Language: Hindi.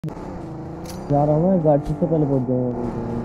जा रहा हूँ मैं, गाड़ी से पहले पहुंच जाऊंगा।